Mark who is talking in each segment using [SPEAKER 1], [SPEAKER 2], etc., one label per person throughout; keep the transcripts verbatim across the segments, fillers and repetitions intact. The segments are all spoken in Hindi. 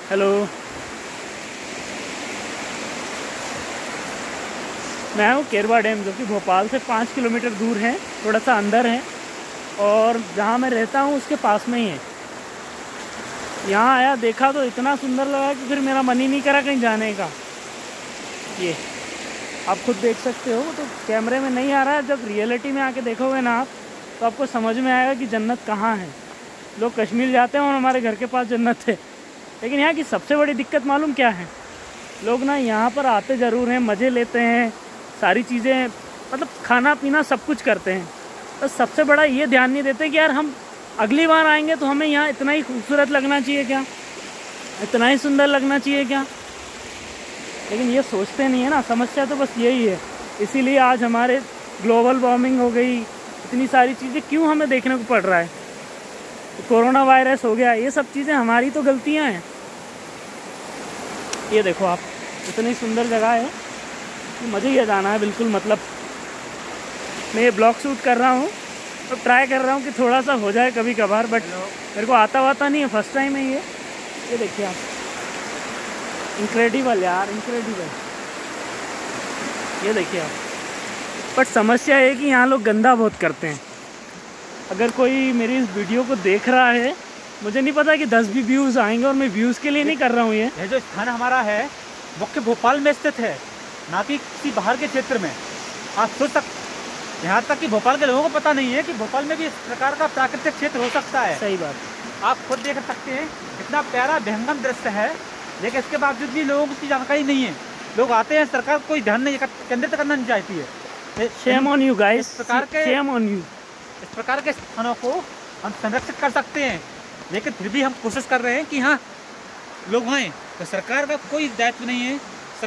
[SPEAKER 1] हेलो, मैं हूँ केरवा डैम, जो कि भोपाल से पाँच किलोमीटर दूर है, थोड़ा सा अंदर है। और जहाँ मैं रहता हूँ उसके पास में ही है। यहाँ आया, देखा तो इतना सुंदर लगा कि फिर मेरा मन ही नहीं करा कहीं जाने का। ये आप खुद देख सकते हो, तो कैमरे में नहीं आ रहा है, जब रियलिटी में आके देखोगे ना आप, तो आपको समझ में आएगा कि जन्नत कहाँ है। लोग कश्मीर जाते हैं और हमारे घर के पास जन्नत है। लेकिन यहाँ की सबसे बड़ी दिक्कत मालूम क्या है? लोग ना यहाँ पर आते ज़रूर हैं, मज़े लेते हैं, सारी चीज़ें मतलब खाना पीना सब कुछ करते हैं, बस सबसे बड़ा ये ध्यान नहीं देते कि यार हम अगली बार आएंगे तो हमें यहाँ इतना ही खूबसूरत लगना चाहिए क्या, इतना ही सुंदर लगना चाहिए क्या। लेकिन ये सोचते नहीं है ना। समस्या तो बस यही है। इसीलिए आज हमारे ग्लोबल वार्मिंग हो गई, इतनी सारी चीज़ें क्यों हमें देखने को पड़ रहा है। तो कोरोना वायरस हो गया, ये सब चीज़ें हमारी तो गलतियाँ हैं। ये देखो आप, इतनी सुंदर जगह है, मुझे ये जाना है बिल्कुल। मतलब मैं ये ब्लॉग शूट कर रहा हूँ तो ट्राई कर रहा हूँ कि थोड़ा सा हो जाए कभी कभार, बट मेरे को आता वाता नहीं है, फर्स्ट टाइम है ये। ये देखिए आप, इनक्रेडिबल यार, इनक्रेडिबल। ये देखिए आप, बट समस्या है कि यहाँ लोग गंदा बहुत करते हैं। अगर कोई मेरी इस वीडियो को देख रहा है, मुझे नहीं पता कि दस भी व्यूज़ आएंगे, और मैं व्यूज़ के लिए नहीं कर रहा हूँ। ये
[SPEAKER 2] ये जो स्थान हमारा है मुख्य भोपाल में स्थित है, ना कि किसी बाहर के क्षेत्र में। आप सोच सकते, यहाँ तक कि भोपाल के लोगों को पता नहीं है कि भोपाल में भी इस प्रकार का प्राकृतिक क्षेत्र हो सकता है।
[SPEAKER 1] सही बात।
[SPEAKER 2] आप खुद देख सकते हैं कितना प्यारा विहंगम दृश्य है, लेकिन इसके बावजूद भी लोगों को उसकी जानकारी नहीं है। लोग आते हैं, सरकार कोई ध्यान नहीं केंद्रित करना नहीं चाहती है।
[SPEAKER 1] शेम ऑन यू गाइस,
[SPEAKER 2] इस प्रकार के
[SPEAKER 1] शेम ऑन यू।
[SPEAKER 2] इस प्रकार के स्थानों को हम संरक्षित कर सकते हैं, लेकिन फिर भी हम कोशिश कर रहे हैं कि हाँ लोग आएँ। तो सरकार का कोई दायित्व नहीं है। सर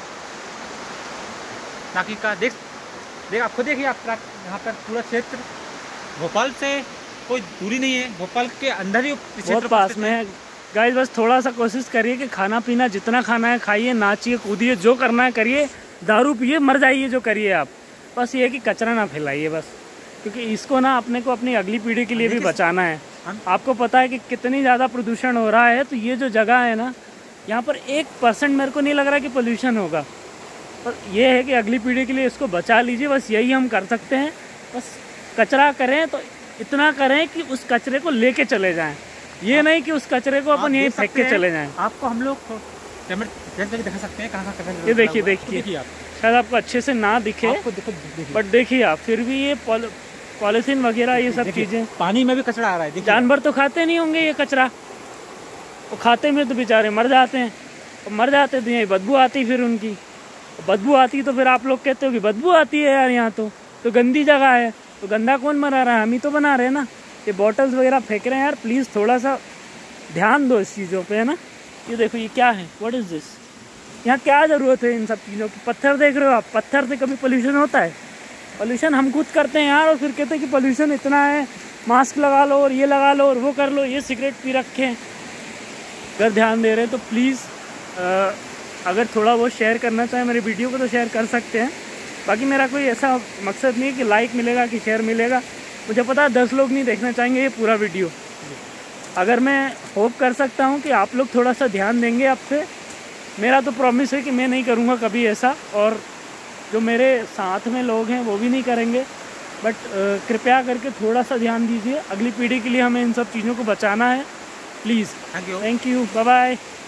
[SPEAKER 2] ताकि का देख देख आप खुद देखिए, आप यहाँ पर पूरा क्षेत्र भोपाल से कोई दूरी नहीं है, भोपाल के अंदर ही
[SPEAKER 1] बहुत पास में है। गाइस बस थोड़ा सा कोशिश करिए कि खाना पीना जितना खाना है खाइए, नाचिए, कूदिए, जो करना है करिए, दारू पिए, मर जाइए, जो करिए आप। बस ये है कि कचरा ना फैलाइए बस, क्योंकि इसको ना अपने को अपनी अगली पीढ़ी के लिए भी बचाना है। आपको पता है कि कितनी ज़्यादा प्रदूषण हो रहा है, तो ये जो जगह है ना, यहाँ पर एक परसेंट मेरे को नहीं लग रहा कि पोल्यूशन होगा। पर ये है कि अगली पीढ़ी के लिए इसको बचा लीजिए, बस यही हम कर सकते हैं। बस कचरा करें तो इतना करें कि उस कचरे को लेके चले जाएं, ये नहीं कि उस कचरे को अपन यहीं फेंक के चले जाएं।
[SPEAKER 2] आपको हम लोग दिखा सकते हैं कहाँ कहाँ।
[SPEAKER 1] ये देखिए देखिए, शायद आपको अच्छे से ना दिखे, बट देखिए आप, फिर भी ये पॉलिथीन वगैरह ये सब चीज़ें,
[SPEAKER 2] पानी में भी कचरा आ रहा है।
[SPEAKER 1] जानवर तो खाते नहीं होंगे ये कचरा, वो खाते में तो बेचारे मर जाते हैं, और मर जाते तो यही बदबू आती, फिर उनकी बदबू आती तो फिर आप लोग कहते हो कि बदबू आती है यार, यहाँ तो तो गंदी जगह है। तो गंदा कौन बना रहा है? हम ही तो बना रहे हैं ना। ये बॉटल्स वगैरह फेंक रहे हैं यार, प्लीज़ थोड़ा सा ध्यान दो इस चीज़ों पे, है ना। ये देखो, ये क्या है, व्हाट इज़ दिस? यहाँ क्या ज़रूरत है इन सब चीज़ों की? पत्थर देख रहे हो आप, पत्थर से कभी पोल्यूशन होता है? पोल्यूशन हम खुद करते हैं यार, और फिर कहते हैं कि पोल्यूशन इतना है, मास्क लगा लो और ये लगा लो और वो कर लो, ये सिगरेट पी रखे हैं। अगर ध्यान दे रहे हैं तो प्लीज़, अगर थोड़ा बहुत शेयर करना चाहें मेरी वीडियो को तो शेयर कर सकते हैं। बाकी मेरा कोई ऐसा मकसद नहीं है कि लाइक मिलेगा कि शेयर मिलेगा। मुझे पता है दस लोग नहीं देखना चाहेंगे ये पूरा वीडियो। अगर मैं होप कर सकता हूँ कि आप लोग थोड़ा सा ध्यान देंगे, आपसे मेरा तो प्रॉमिस है कि मैं नहीं करूँगा कभी ऐसा, और जो मेरे साथ में लोग हैं वो भी नहीं करेंगे। बट कृपया करके थोड़ा सा ध्यान दीजिए, अगली पीढ़ी के लिए हमें इन सब चीज़ों को बचाना है, please.
[SPEAKER 2] Thank you,
[SPEAKER 1] thank you, bye bye.